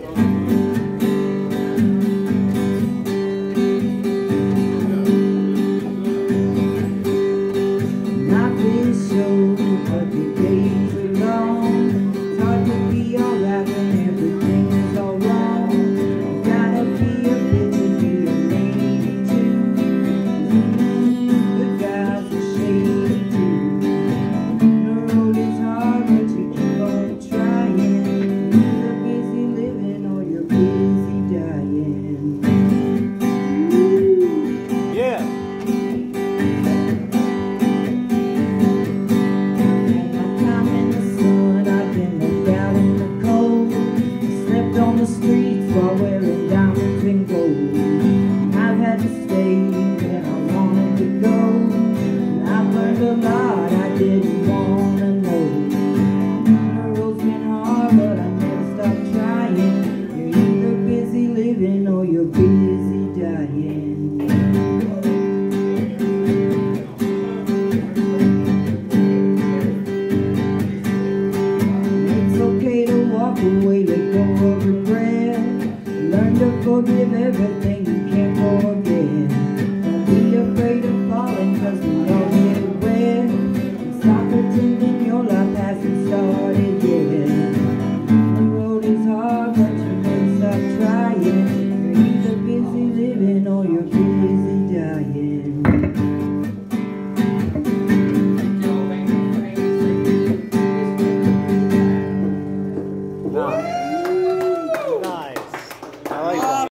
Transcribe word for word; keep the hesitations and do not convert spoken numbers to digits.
Life is short, but the days are long. It's hard to be alright when everything is all wrong. You gotta be a bit to be a lady too. The guy's a shade too. The road is hard, but you keep on trying. You're busy living or you're busy dying. Yeah. On the streets while we're